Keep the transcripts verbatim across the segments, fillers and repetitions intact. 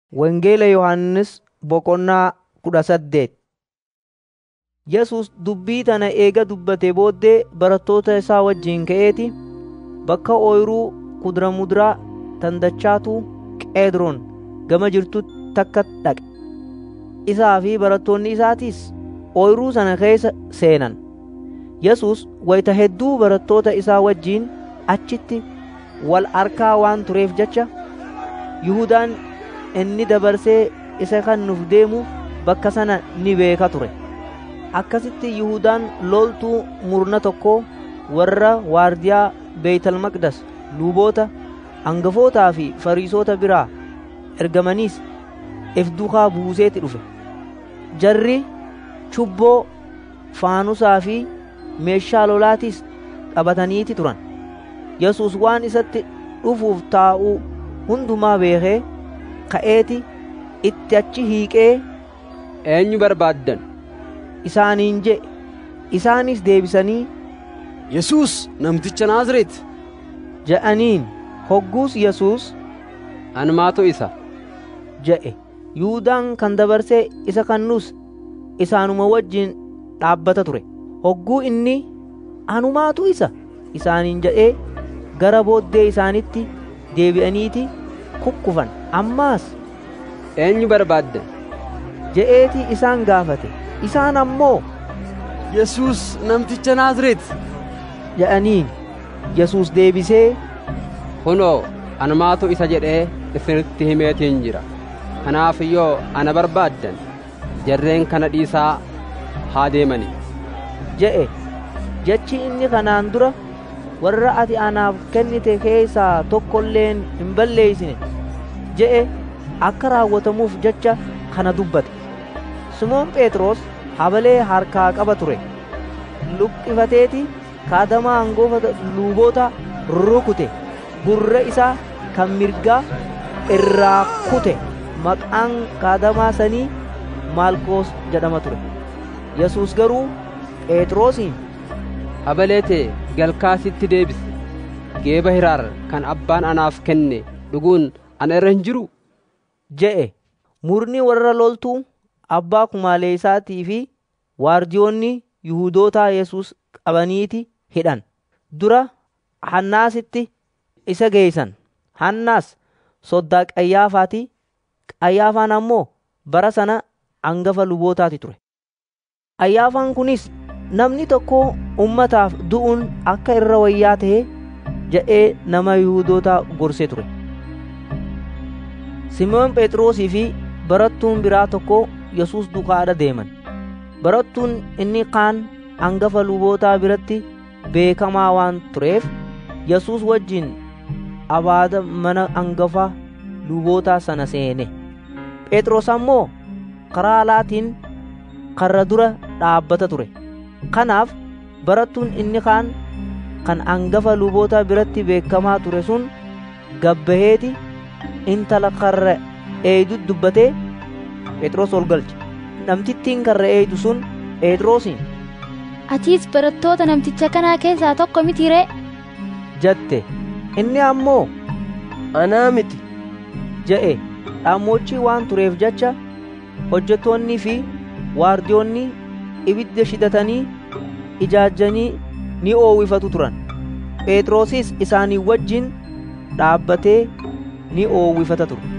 Wangeela Yohannis boqonnaa kudha saddeet. Yesuus dubbii tana eega dubbatee booddee barattoota isaa wajjin ka'eeti bakka ooyiruu kudura muduraa tan dachaatu Qeedroon gama jirtutti takka dhaqe. Isaa fi barattoonni isaatiis ooyiruu sana keessa seenan. Yesuus wayita hedduu barattoota isaa wajjin achitti wal arkaa waan tureef jecha Yihudaan inni dabarsee isa kennuuf deemu bakka sana ni beeka ture. Akkasitti Yihudaan loltuu murna tokko warra waardiyaa Beetel Maqdas luboota hangafootaa fi Fariisota biraa ergamaniis if duukaa buuseeti dhufe. Jarri chubboo, faanusaa fi meeshaa lolaatiis qabataniiti turan. Yesuus waan isatti dhufuuf taa'uu hundumaa beekee ka'eeti itti achi hiiqee, "Eenyu barbaaddan?" isaaniin jedhe. Isaanis deebisanii, "Yesuus namticha Naazreeti" jedhaniin. Hogguus Yesuus, "Anumaatu isa" jedhe. Yihudaan kan dabarsee isa kennus isaanuma wajjin dhaabbata ture. Hogguu inni, "Anumaatu isa" isaaniin jedhee gara booddee isaanitti deebi'aniiti kukkufan. Ammaas, "Eenyu barbaaddan?" jedheeti isaan gaafate. Isaan ammoo, "Yesuus namticha Naazreeti" jedhaniin. Yesuus deebisee, "Kunoo anumaatu isa jedhee isinitti himeetiin jira. Kanaaf yoo ana barbaaddan jarreen kana dhiisaa haa deemani" jedhe. Jechi inni kanaan dura warra ati anaaf kennite keessaa tokkolleen hin balleeysine jedhe akka raawwatamuuf jecha kana dubbate. Simoon Phexros habalee harkaa qaba ture. Luqqifateeti kaadamaa hangafa luboota rukute. Gurra isaa kan mirgaa irraa kute. Maqaan kaadamaa sanii Maalkoos jedhama ture. Yesuus garuu Phexrosiin, "Habalee tee galkaasitti deebisi. Geeba hiraar kan abbaan anaaf kenne dhuguun ana irra hin jiru" jedhe. Murni warra loltuu abbaa kumaalee isaatii fi waardiyoonni Yihudootaa Yesuus qabaniiti hidhan. Dura Hannaasitti isa geeysan. Hannaas soddaa Qayyaafaati. Qayyaafaan ammoo bara sana hangafa lubootaati ture. Qayyaafaan kunis namni tokko ummataaf du'uun akka irra wayyaa ta'e jedhee nama Yihudootaa gorsee ture. Simoon Phexrosii fi barattuun biraa tokko Yesuus duukaa deeman. Barattuun inni kaan hangafa lubootaa biratti beekamaa waan tureef Yesuus wajjin abaada mana hangafa lubootaa sana seene. Phexros ammoo karaa alaatiin karra dura dhaabbata ture. Kanaaf barattuun inni kaan kan hangafa lubootaa biratti beekamaa ture sun gabbaheeti intala karra eeydu dubbatee Phexros ol galche. Namtittiin karra eeydu sun Phexrosiin, "Atiis barattoota namticha kanaa keessaa tokko miti ree?" jette. Inni ammoo, "Anaa miti" jedhe. Dhaammochii waan tureef jecha hojjettoonnii fi waardiyoonni ibidda shidatanii ijaajjanii ni oowwifatu turan. Phexrosis isaanii wajjin dhaabbatee ni oowwifata ture.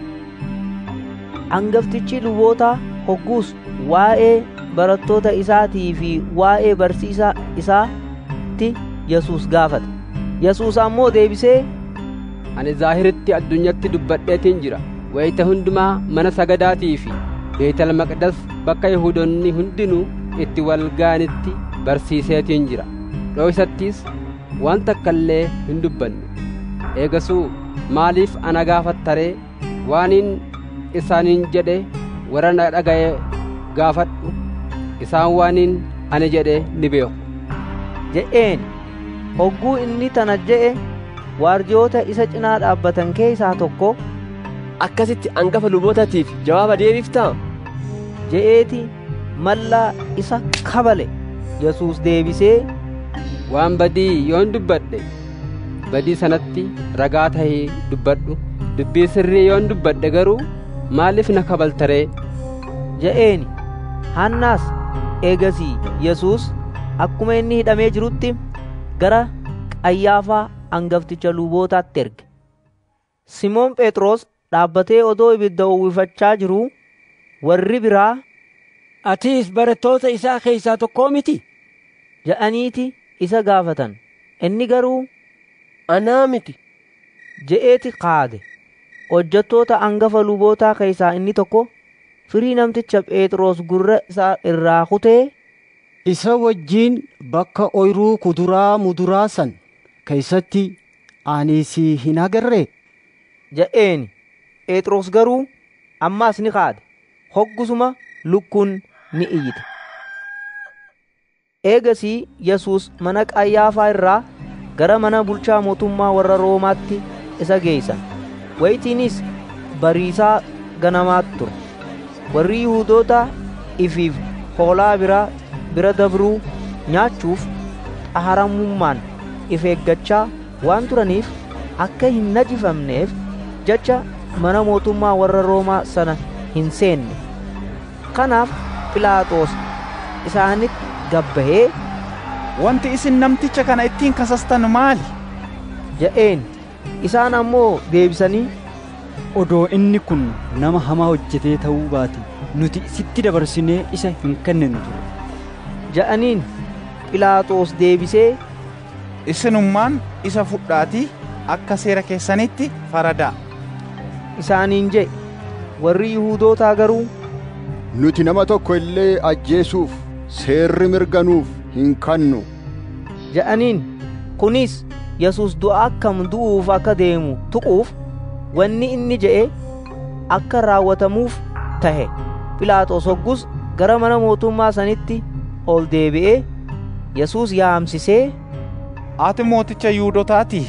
Hangaftichi lubootaa hogguus waa'ee barattoota isaatii fi waa'ee barsiisa isaatti Yesuus gaafate. Yesuus ammoo deebisee, "Ani zaahiritti addunyatti dubbadheetiin jira. Wayita hundumaa mana sagadaatii fi Beetel Maqdas bakka Yihuudoonni hundinuu itti wal ga'anitti barsiiseetiin jira. Dho'isattis waan takka illee hin dubbanne. Eegasuu maaliif ana gaafattaree? Waanin isaaniin jedhe warra na dhaga'e gaafadhu. Isaan waanin ani jedhe ni beeku" jedheen. Hogguu inni tana jedhe waardiyoota isa cinaa dhaabbatan keessaa tokko, "Akkasitti hangafa lubootaatiif jawaaba deebiftaa?" jedheeti mallaa isa kabale. Yesuus deebisee, "Waan badii yoon dubbadhe badii sanatti ragaa tahee dubbadhu. Dubbii sirrii yoon dubbadhe garuu maaliif na kabaltaree je'eeni. Hannaas eegasii Yesuus akkuma inni hidhamee jirutti gara Qayyaafaa hangafticha lubootaatti erge. Simoon Phexros dhaabbatee odoo ibidda uwwifachaa jiruu warri biraa, Atiis barattoota isaa keessaa tokkoo miti? jedhaniiti isa gaafatan. Inni garuu, Anaa miti je'eeti kaade. Hojjettoota hangafa lubootaa keessaa inni tokko firii namticha Phexros gurra isaa irraa kutee, Isa wajjiin bakka ooyiruu kuduraa muduraa san keessatti ani si hin agarree? jedheeni. Phexros garuu ammaas ni kaade. Hoggusuma lukkuun ni iyyite. Eegasii Yesuus mana Qayyaafaa irraa gara mana bulchaa mootummaa warra Roomaatti isa geessan. Wayitiinis bariisaa ganamaatti ture. Warri Yihuudoota ifiif hoolaa biraa bira dabruu nyaachuuf xaharamummaan if eeggachaa waan turaniif akka hin najifamneef jecha mana mootummaa warra Roomaa sana hin seenne. Kanaaf Philaaxoos isaanitti gabbahee, Wanti isin namticha kana ittiin kasastan maali? jedheen. Isaan ammoo deebisanii, Odoo inni kun nama hamaa hojjetee ta'uu baate nuti sitti dabarsinee isa hin kenninu ture jedhaniin. Philaaxoos deebisee, Isinummaan isa fudhaatii akka seera keessanitti faradaa isaaniin jedhe. Warri Yihuudootaa garuu, Nuti nama tokko illee ajjeesuuf seerri mirga nuuf hin kennu jedhaniin. Kunis Yesuus du'a akkam du'uuf akka deemu tuquuf wanni inni jedhe akka raawwatamuuf tahe. Philaaxoos hoggus gara mana mootummaa sanitti ol deebi'ee Yesuus yaamsisee, Ati mooticha Yihuudotaatii?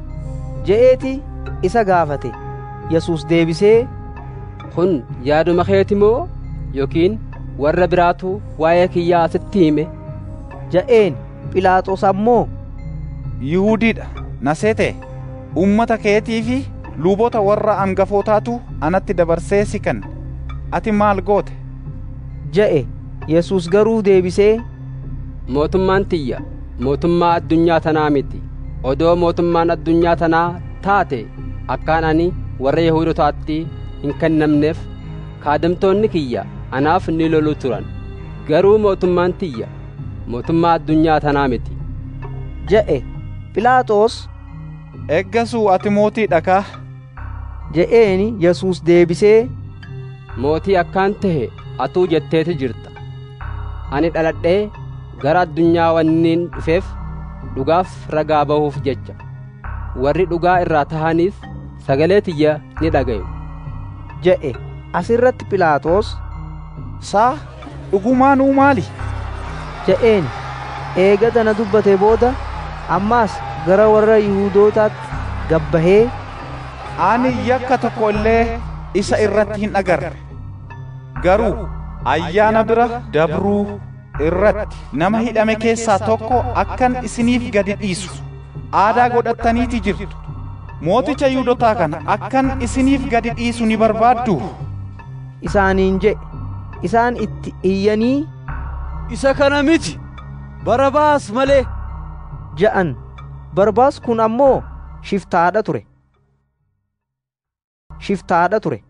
je'eeti isa gaafate. Yesuus deebisee, kun yaaduma keeti moo yookiin warra biraatu waa'ee kiyyaa sitti hime jedheen. Philaaxoos ammoo, Yihuudiidha na seete, ummata keetii fi luboota warra hangafootaatu anatti dabarsee si kenne. Ati maal goote? jedhe. Yesuus garuu deebisee, mootummaan tiyya mootummaa addunyaa tanaa miti. Odoo mootummaan addunyaa tanaa taate akkaan ani warra Yihuudotaatti hin kennamneef kaadamtoonni kiyya anaaf ni lolu turan. Garuu mootummaan tiyya mootummaa addunyaa tanaa miti jedhe. Philaaxoos, Eeggasuu ati mootiidha kaa? jedheeni. Yesuus deebisee, mootii akkaan tahe atuu jetteeti jirta. Ani dhaladhee gara addunyaa wanniin dhufeef dhugaaf ragaa bahuuf jecha. Warri dhugaa irraa tahaniis sagalee tiyya ni dhagayu jedhe. Asirratti Philaaxoos, Saa dhugumaanuu maali? jedheen. Eega tana dubbate booda ammaas gara warra Yihuudootaatti gabbahee, Ani yakka tokko illee isa irratti hin agarre. Garuu ayyaana bira dabruu irratti nama hidhame keessaa tokko akkan isiniif gadi dhiisu aadaa godhattaniiti jirtu. Mooticha Yihuudotaa kana akkan isiniif gadi dhiisu ni barbaaddu? isaaniin jedhe. Isaan itti iyyanii, Isa kana miti, Barabaas malee jedhan. Barbaas kun ammoo shiftaadha ture. Shiftaadha ture.